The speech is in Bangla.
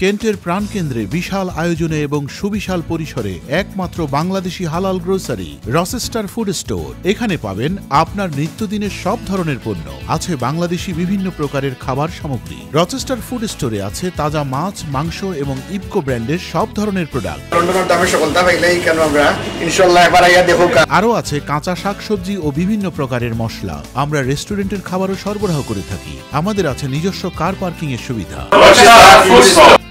কেন্টের প্রাণকেন্দ্রে বিশাল আয়োজনে এবং সুবিশাল পরিসরে একমাত্র বাংলাদেশি হালাল গ্রোসারি রচেস্টার ফুড স্টোর। এখানে পাবেন আপনার নিত্যদিনের সব ধরনের পণ্য, আছে বাংলাদেশি বিভিন্ন প্রকারের খাবার সামগ্রী। রচেস্টার ফুড স্টোরে আছে তাজা মাছ, মাংস এবং ইপকো ব্র্যান্ডের সব ধরনের প্রোডাক্ট। আরও আছে কাঁচা শাকসবজি ও বিভিন্ন প্রকারের মশলা। আমরা রেস্টুরেন্টের খাবারও সরবরাহ করে থাকি। আমাদের আছে নিজস্ব কার পার্কিং এর সুবিধা।